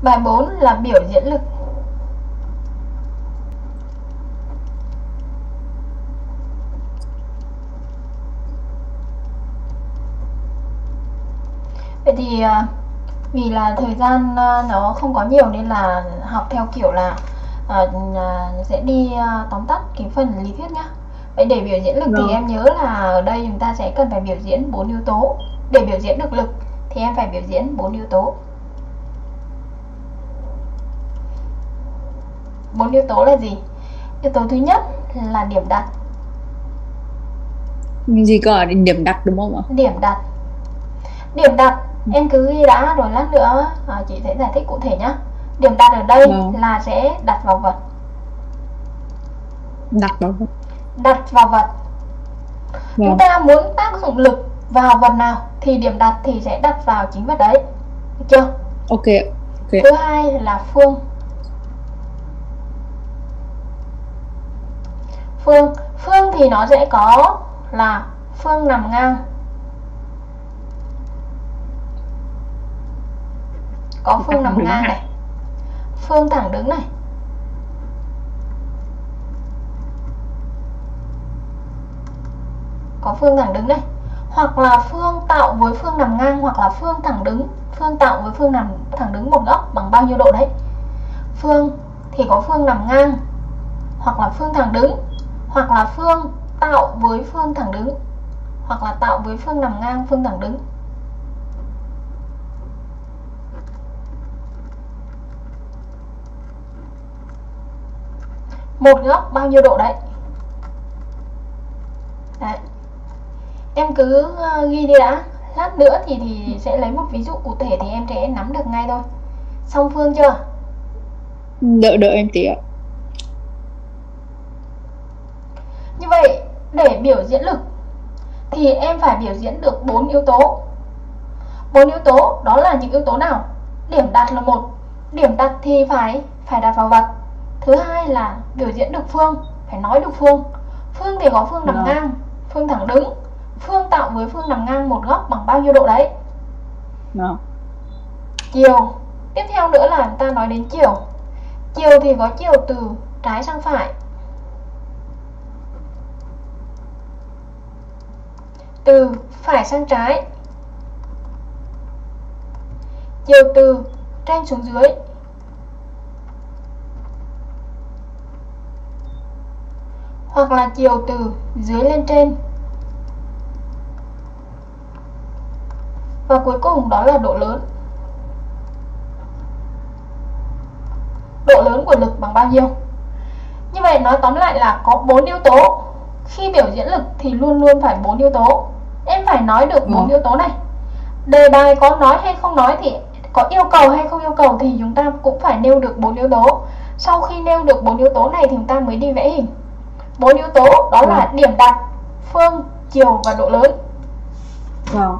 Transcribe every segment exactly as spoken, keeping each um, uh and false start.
Bài bốn là biểu diễn lực. Vậy thì vì là thời gian nó không có nhiều nên là học theo kiểu là uh, sẽ đi uh, tóm tắt cái phần lý thuyết nhá. Vậy để biểu diễn lực Vâng. thì em nhớ là ở đây chúng ta sẽ cần phải biểu diễn bốn yếu tố. Để biểu diễn được lực thì em phải biểu diễn bốn yếu tố. Bốn yếu tố là gì? Yếu tố thứ nhất là điểm đặt. Gì cơ? Điểm đặt đúng không ạ? Điểm đặt. Điểm đặt em cứ ghi đã rồi lát nữa à, chị sẽ giải thích cụ thể nhá. Điểm đặt ở đây Vâng. là sẽ đặt vào vật. Đặt vào vật. Đặt vào vật. Vâng. Chúng ta muốn tác dụng lực vào vật nào thì điểm đặt thì sẽ đặt vào chính vật đấy. Được chưa? Ok. Okay. Thứ hai là phương. Phương, phương thì nó sẽ có là phương nằm ngang. Có phương nằm ngang này, phương thẳng đứng này, có phương thẳng đứng này, hoặc là phương tạo với phương nằm ngang, hoặc là phương thẳng đứng. Phương tạo với phương nằm thẳng đứng một góc bằng bao nhiêu độ đấy. Phương thì có phương nằm ngang, hoặc là phương thẳng đứng, hoặc là phương tạo với phương thẳng đứng, hoặc là tạo với phương nằm ngang, phương thẳng đứng. Một góc bao nhiêu độ đấy. Đấy. Em cứ ghi đi đã. Lát nữa thì thì sẽ lấy một ví dụ cụ thể thì em sẽ nắm được ngay thôi. Xong phương chưa? Đợi đợi em tí ạ. Như vậy để biểu diễn lực thì em phải biểu diễn được bốn yếu tố. Bốn yếu tố đó là những yếu tố nào? Điểm đặt là một. Điểm đặt thì phải phải đặt vào vật. Thứ hai là biểu diễn được phương, phải nói được phương. Phương thì có phương nằm Vâng. ngang, phương thẳng đứng. Phương tạo với phương nằm ngang một góc bằng bao nhiêu độ đấy. Vâng. Chiều. Tiếp theo nữa là chúng ta nói đến chiều. Chiều thì có chiều từ trái sang phải, từ phải sang trái, chiều từ trên xuống dưới, hoặc là chiều từ dưới lên trên. Và cuối cùng đó là độ lớn. Độ lớn của lực bằng bao nhiêu? Như vậy nói tóm lại là có bốn yếu tố. Khi biểu diễn lực thì luôn luôn phải bốn yếu tố. Em phải nói được bốn yếu tố này. Đề bài có nói hay không nói thì có yêu cầu hay không yêu cầu thì chúng ta cũng phải nêu được bốn yếu tố. Sau khi nêu được bốn yếu tố này thì chúng ta mới đi vẽ hình. Bốn yếu tố đó là điểm đặt, phương, chiều và độ lớn. Vâng.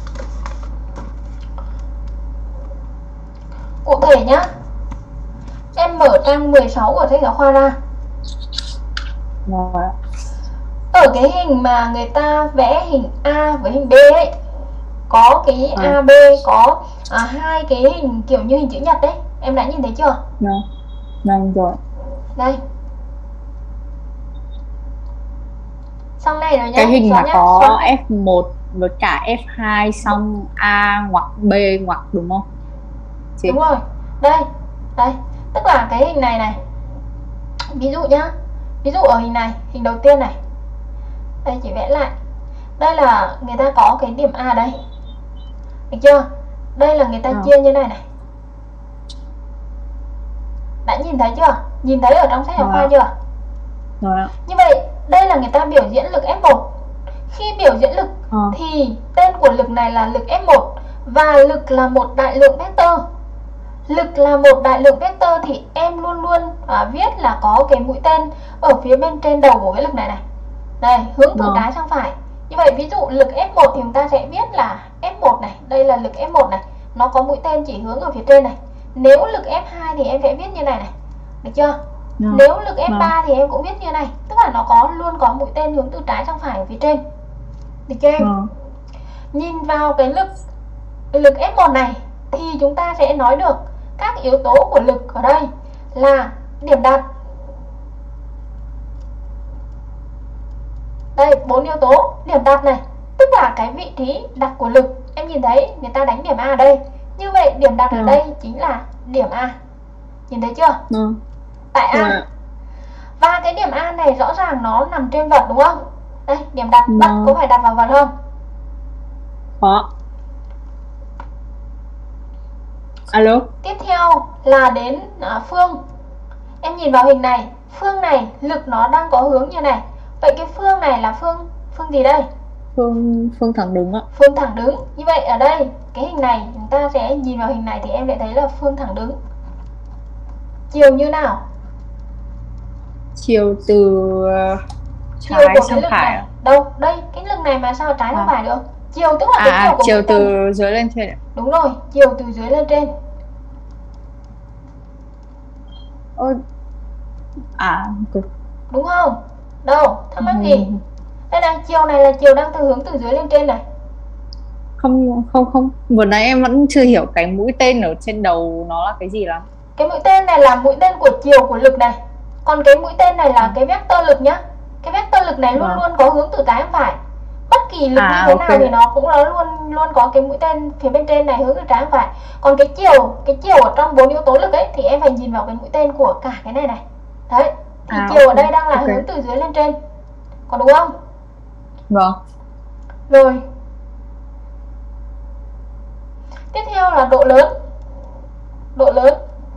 Cụ thể nhá. Em mở trang mười sáu của sách giáo khoa ra. Vâng. Ở cái hình mà người ta vẽ hình A với hình B ấy, có cái à. a bê có à, hai cái hình kiểu như hình chữ nhật đấy. Em đã nhìn thấy chưa? Vâng. Vâng rồi. Đây. Xong này rồi nhá. Cái hình Xóa mà nhá. có Xóa. ép một với cả ép hai xong A ngoặc B ngoặc đúng không? Chị? Đúng rồi. Đây. Đây. Tức là cái hình này này. Ví dụ nhá. Ví dụ ở hình này, hình đầu tiên này. Đây chị vẽ lại. Đây là người ta có cái điểm A đây. Được chưa? Đây là người ta à. chia như này này. Đã nhìn thấy chưa? Nhìn thấy ở trong sách giáo khoa chưa? Rồi. Như vậy đây là người ta biểu diễn lực ép một. Khi biểu diễn lực à. thì tên của lực này là lực ép một. Và lực là một đại lượng vectơ. Lực là một đại lượng vectơ thì em luôn luôn à, viết là có cái mũi tên ở phía bên trên đầu của cái lực này này. Đây, hướng từ à. trái sang phải. Như vậy ví dụ lực ép một thì chúng ta sẽ viết là ép một này. Đây là lực ép một này. Nó có mũi tên chỉ hướng ở phía trên này. Nếu lực ép hai thì em sẽ viết như này này. Được chưa? Yeah. Nếu lực ép ba yeah. thì em cũng viết như này. Tức là nó có luôn có mũi tên hướng từ trái sang phải ở phía trên. Được chưa em? Yeah. Nhìn vào cái lực lực ép một này thì chúng ta sẽ nói được các yếu tố của lực ở đây là điểm đặt. Đây, bốn yếu tố điểm đặt này, tức là cái vị trí đặt của lực. Em nhìn thấy người ta đánh điểm A ở đây. Như vậy điểm đặt ở Ừ. đây chính là điểm A. Nhìn thấy chưa? Ừ. Tại A. Ừ. Và cái điểm A này rõ ràng nó nằm trên vật đúng không? Đây, điểm đặt Ừ. bắt có phải đặt vào vật không? Có. Alo. Tiếp theo là đến à, phương. Em nhìn vào hình này, phương này lực nó đang có hướng như này. Vậy cái phương này là phương phương gì đây? Phương phương thẳng đứng ạ. Phương thẳng đứng. Như vậy ở đây cái hình này chúng ta sẽ nhìn vào hình này thì em sẽ thấy là phương thẳng đứng. Chiều như nào? Chiều từ uh, Chiều trái của cái sang lực phải này. ạ. Đâu? Đây, cái lực này mà sao trái sang À. phải được? Chiều tức là cái À, chiều à của chiều mũi tên. từ dưới lên trên ạ. Đúng rồi, chiều từ dưới lên trên. Ôi. À, ok. Đúng không? Đâu? Thắc mắc Ừ. gì? Đây này, chiều này là chiều đang từ hướng từ dưới lên trên này. Không không không, vừa nãy em vẫn chưa hiểu cái mũi tên ở trên đầu nó là cái gì lắm. Cái mũi tên này là mũi tên của chiều của lực này. Còn cái mũi tên này là Ừ. cái vectơ lực nhá. Cái vectơ lực này luôn Vâng. luôn có hướng từ trái sang phải. Bất kỳ lực À, như thế ok. nào thì nó cũng nó luôn luôn có cái mũi tên phía bên trên này hướng từ trái sang phải. Còn cái chiều, cái chiều ở trong bốn yếu tố lực ấy thì em phải nhìn vào cái mũi tên của cả cái này này. Đấy, thì À, chiều ok, ở đây đang là ok. hướng từ dưới lên trên. Có đúng không? Vâng. Rồi. Tiếp theo là độ lớn. Độ lớn.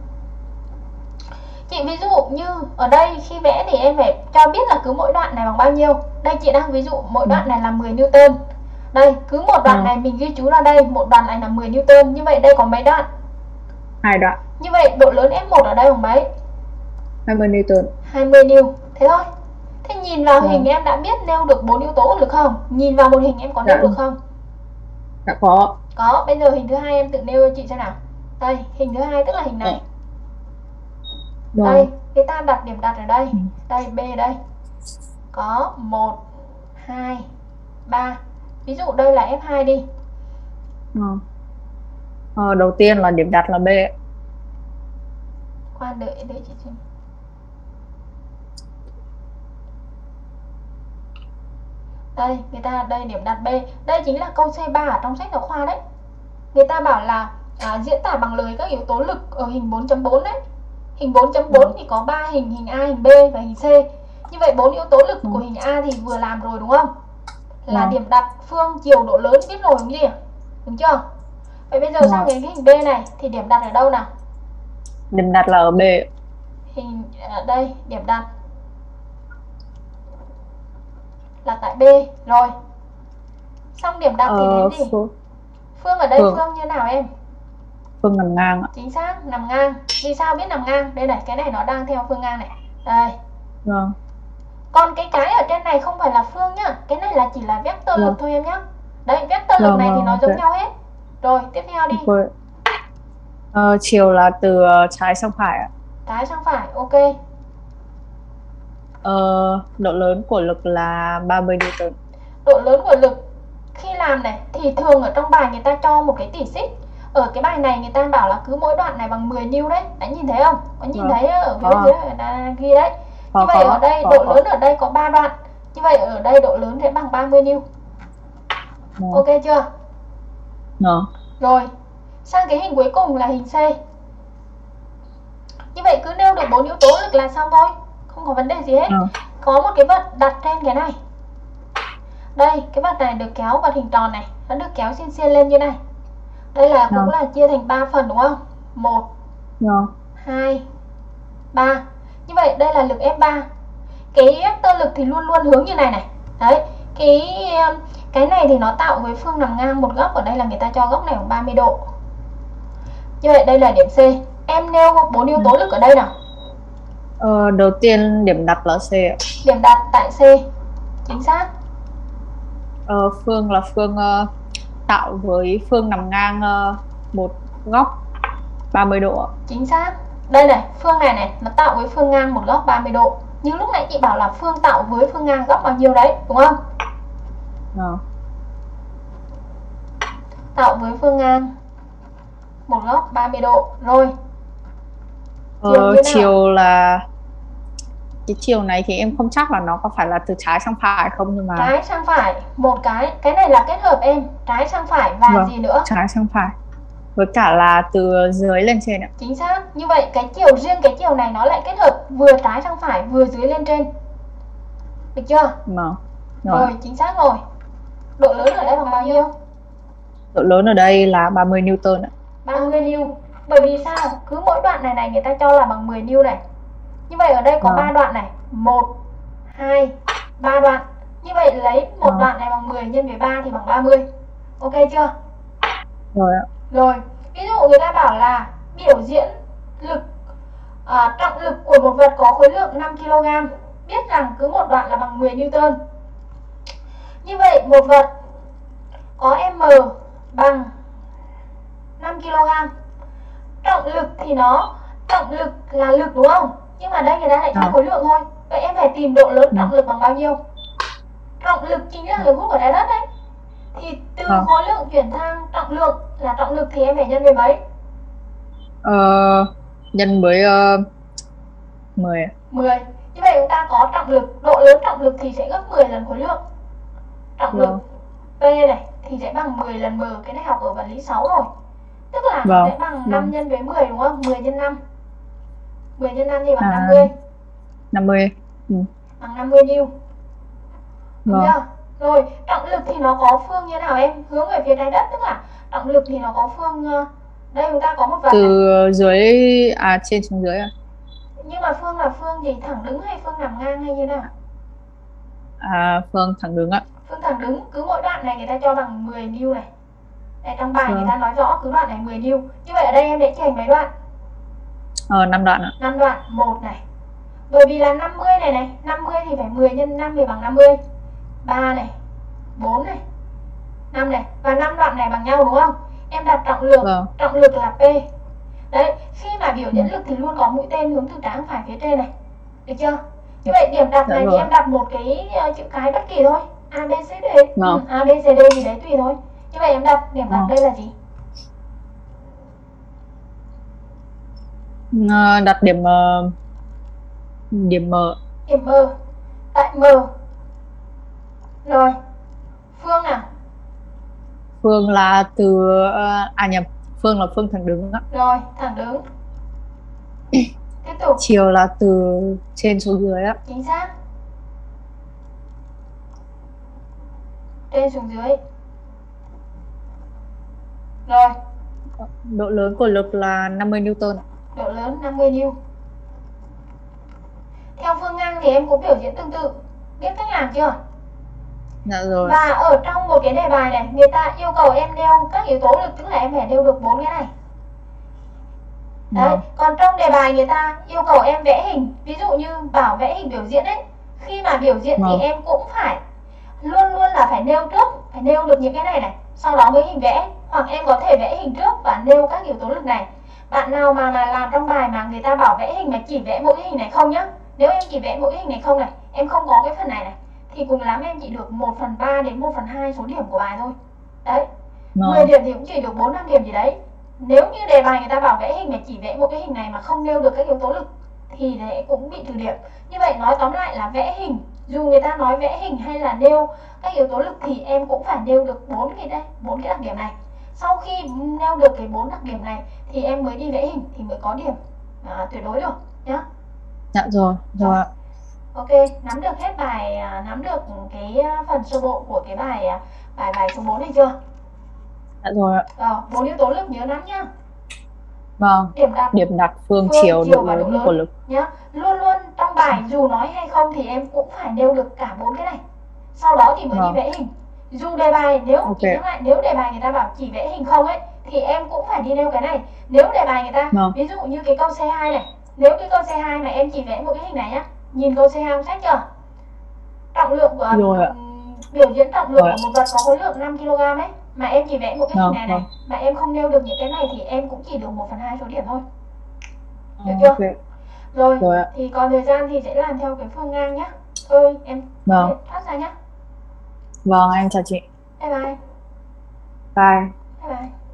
Chị ví dụ như ở đây khi vẽ thì em phải cho biết là cứ mỗi đoạn này bằng bao nhiêu. Đây chị đang ví dụ mỗi đoạn này là mười Newton. Đây, cứ một đoạn Ừ. này mình ghi chú ra đây, một đoạn này là mười Newton. Như vậy đây có mấy đoạn? Hai đoạn. Như vậy độ lớn F một ở đây bằng mấy? hai mươi Newton. hai mươi New. Thế thôi. Thế nhìn vào Ừ. hình em đã biết nêu được bốn yếu tố của lực không? Nhìn vào một hình em có nêu Dạ. được không? Đã có. Có, bây giờ hình thứ hai em tự nêu cho chị xem nào. Đây, hình thứ hai tức là hình này. Vâng. Đây, người ta đặt điểm đặt ở đây. Ừ. Đây, B đây. Có một, hai, ba. Ví dụ đây là F hai đi. Ừ. Ờ, đầu tiên là điểm đặt là B. Khoan đợi đợi chị xem. Đây, người ta đây điểm đặt B. Đây chính là câu C ba ở trong sách giáo khoa đấy. Người ta bảo là à, diễn tả bằng lời các yếu tố lực ở hình bốn chấm bốn đấy. Hình bốn chấm bốn Ừ. thì có ba hình, hình A, hình B và hình C. Như vậy bốn yếu tố lực Ừ. của hình A thì vừa làm rồi đúng không? Là Ừ. điểm đặt, phương, chiều, độ lớn biết rồi đúng gì? Đúng chưa? Vậy bây giờ Ừ. sang đến cái hình B này thì điểm đặt ở đâu nào? Điểm đặt là ở B. Hình ở đây điểm đặt là tại B rồi. Xong điểm đặt thì Ờ, đến gì? phương, Phương ở đây Phương. phương như nào em? phương nằm ngang ạ. Chính xác, nằm ngang. Vì sao biết nằm ngang? Đây này, cái này nó đang theo phương ngang này. Đây. Vâng. Còn cái cái ở trên này không phải là phương nhá. Cái này là chỉ là vector lực Vâng. thôi em nhá. Đấy, vector lực Vâng, này thì vâng, nó ok. giống nhau hết. Rồi, tiếp theo đi. Ok. Ờ, chiều là từ ờ, trái sang phải ạ. Trái sang phải, ok. Ờ, độ lớn của lực là ba mươi Newton. Độ lớn của lực khi làm này thì thường ở trong bài người ta cho một cái tỷ xích. Ở cái bài này người ta bảo là cứ mỗi đoạn này bằng mười New đấy. Đã nhìn thấy không? Có nhìn Vâng. thấy ở phía Có. dưới người ta ghi đấy. Có, Như vậy có, ở đây có, độ có. lớn ở đây có ba đoạn. Như vậy ở đây độ lớn sẽ bằng ba mươi New. Vâng. Ok chưa? Vâng. Rồi, sang cái hình cuối cùng là hình C. Như vậy cứ nêu được bốn yếu tố lực là xong thôi, không có vấn đề gì hết. Vâng. Có một cái vật đặt trên cái này. Đây, cái vật này được kéo vật hình tròn này, nó được kéo xiên xiên lên như này. Đây là cũng Vâng. là chia thành ba phần đúng không? một, Vâng. hai, ba. Như vậy đây là lực F ba. Cái vectơ lực thì luôn luôn hướng như này này. Đấy, cái cái này thì nó tạo với phương nằm ngang một góc, ở đây là người ta cho góc này khoảng ba mươi độ. Như vậy đây là điểm C. Em nêu bốn yếu tố lực ở đây nào. Ờ, đầu tiên điểm đặt là C ạ. Điểm đặt tại C. Chính xác. Ờ, phương là phương ờ, tạo với phương nằm ngang ờ, một góc ba mươi độ ạ. Chính xác. Đây này, phương này này, nó tạo với phương ngang một góc ba mươi độ. Nhưng lúc nãy chị bảo là phương tạo với phương ngang góc bao nhiêu đấy, đúng không? Vâng. Tạo với phương ngang một góc ba mươi độ. Rồi, Chiều Ờ, như nào? chiều là cái chiều này thì em không chắc là nó có phải là từ trái sang phải không, nhưng mà Trái sang phải, một cái, cái này là kết hợp em, trái sang phải và vâng, gì nữa? trái sang phải, với cả là từ dưới lên trên ạ. Chính xác. Như vậy cái chiều riêng cái chiều này nó lại kết hợp vừa trái sang phải vừa dưới lên trên. Được chưa? Vâng. Rồi, Rồi, chính xác rồi. Độ lớn ở đây bằng bao nhiêu? độ lớn ở đây là ba mươi Newton ạ. ba mươi N. Bởi vì sao? Cứ mỗi đoạn này này người ta cho là bằng mười N này. Như vậy ở đây có Vâng. ba đoạn này, một, hai, ba đoạn. Như vậy lấy một Vâng. đoạn này bằng mười nhân với ba thì bằng ba mươi. Ok chưa? Rồi ạ. Rồi, ví dụ người ta bảo là biểu diễn lực à, trọng lực của một vật có khối lượng năm ki lô gam, biết rằng cứ một đoạn là bằng mười Newton. Như vậy một vật có M bằng năm ki lô gam. Trọng lực thì nó trọng lực là lực đúng không? Nhưng mà đây người ta lại cho Vâng. khối lượng thôi. Vậy em phải tìm độ lớn trọng Vâng. lực bằng bao nhiêu? Trọng lực chính là lực hút của trái đất đấy. Thì từ Vâng. khối lượng chuyển sang trọng lượng là trọng lực thì em phải nhân với mấy? Ờ, nhân với uh, mười ạ. mười. Như vậy chúng ta có trọng lực, độ lớn trọng lực thì sẽ gấp mười lần khối lượng. Trọng lực Vâng. P này thì sẽ bằng mười lần m, cái này học ở vật lý sáu rồi. Tức là nó Vâng. sẽ bằng Vâng. năm nhân với mười đúng không? mười nhân năm. mười nhân năm thì bằng À, năm mươi. năm mươi. Ừ. Bằng năm mươi N. Đúng Vâng. chưa? Rồi, trọng lực thì nó có phương như nào em? Hướng về phía trái đất, tức là trọng lực thì nó có phương ờ, đây chúng ta có một vật này. Từ dưới à trên xuống dưới ạ. Nhưng mà phương là phương gì? Thẳng đứng hay phương nằm ngang hay như nào? À, phương thẳng đứng ạ. Phương thẳng đứng, cứ mỗi đoạn này người ta cho bằng mười N này. Đây, trong bài Vâng. người ta nói rõ cứ đoạn này mười N. Như vậy ở đây em để chỉnh mấy đoạn? Ờ, năm đoạn ạ. năm đoạn, một này. Bởi vì là năm mươi này này, năm mươi thì phải mười nhân năm thì bằng năm mươi. ba này, bốn này, năm này, và năm đoạn này bằng nhau đúng không? Em đặt trọng lực, Vâng. trọng lực là P. Đấy, khi mà biểu diễn lực thì luôn có mũi tên hướng từ trái sang phải phía trên này. Được chưa? Như vậy điểm đặt Dạ này thì rồi. em đặt một cái uh, chữ cái bất kỳ thôi. A, B, C, D. Vâng. Ừ, A, B, C, D gì đấy tùy thôi. Như vậy em đặt điểm đặt Vâng. đây là gì? Ờ, đặt điểm ờ, điểm M. Điểm M. Tại M. Rồi. Phương nào? Phương là từ ờ, à nhầm, phương là phương thẳng đứng ạ. Rồi, thẳng đứng. Tiếp tục. Chiều là từ trên xuống dưới ạ. Chính xác. Trên xuống dưới. Rồi, Độ lớn của lực là năm mươi Newton ạ. độ lớn năm mươi N. Theo phương ngang thì em cũng biểu diễn tương tự. Biết cách làm chưa? Dạ rồi. Và ở trong một cái đề bài này, người ta yêu cầu em nêu các yếu tố lực, tức là em phải nêu được bốn cái này. Đấy, Vâng. còn trong đề bài người ta yêu cầu em vẽ hình. Ví dụ như bảo vẽ hình biểu diễn ấy. Khi mà biểu diễn Vâng. thì em cũng phải luôn luôn là phải nêu trước, phải nêu được những cái này này, sau đó mới hình vẽ. Hoặc em có thể vẽ hình trước và nêu các yếu tố lực này. Bạn nào mà, mà làm trong bài mà người ta bảo vẽ hình mà chỉ vẽ mỗi cái hình này không nhá. Nếu em chỉ vẽ mỗi cái hình này không này, em không có cái phần này này, thì cùng lắm em chỉ được một phần ba đến một phần hai số điểm của bài thôi. Đấy, Vâng. mười điểm thì cũng chỉ được bốn năm điểm gì đấy. Nếu như đề bài người ta bảo vẽ hình mà chỉ vẽ một cái hình này mà không nêu được các yếu tố lực thì đấy cũng bị trừ điểm. Như vậy nói tóm lại là vẽ hình, dù người ta nói vẽ hình hay là nêu các yếu tố lực thì em cũng phải nêu được bốn cái đây, bốn cái đặc điểm này. Sau khi nêu được cái bốn đặc điểm này thì em mới đi vẽ hình thì mới có điểm à, tuyệt đối được nhá. Dạ rồi. Rồi ạ. Ok, nắm được hết bài, à, nắm được cái phần sơ bộ của cái bài à, bài bài số bốn này chưa? Dạ rồi ạ. Rồi, bốn yếu tố lực nhớ nắm nhá. Vâng. Điểm đặt, Điểm đặt, phương, phương, chiều, chiều độ và độ lớn lớn của lực. nhá. Luôn luôn trong bài dù nói hay không thì em cũng phải nêu được cả bốn cái này. Sau đó thì mới Vâng. đi vẽ hình. Dù đề bài nếu Ok. chỉ nhắc lại, nếu đề bài người ta bảo chỉ vẽ hình không ấy thì em cũng phải đi nêu cái này. Nếu đề bài người ta Vâng. ví dụ như cái câu C hai này, nếu cái câu C hai mà em chỉ vẽ một cái hình này nhá. Nhìn câu C hai trong sách chưa? Trọng lượng của Rồi ạ. ừm, biểu diễn trọng lượng Rồi của ạ. một vật có khối lượng năm ki lô gam ấy mà em chỉ vẽ một cái hình Vâng, này này vâng. mà em không nêu được những cái này thì em cũng chỉ được một phần hai số điểm thôi. Được Ờ, chưa? ok. Rồi, Rồi ạ. thì còn thời gian thì sẽ làm theo cái phương ngang nhá. Thôi em Vâng. thoát ra nhá. Vâng, em chào chị. Bye bye. Bye. Bye bye.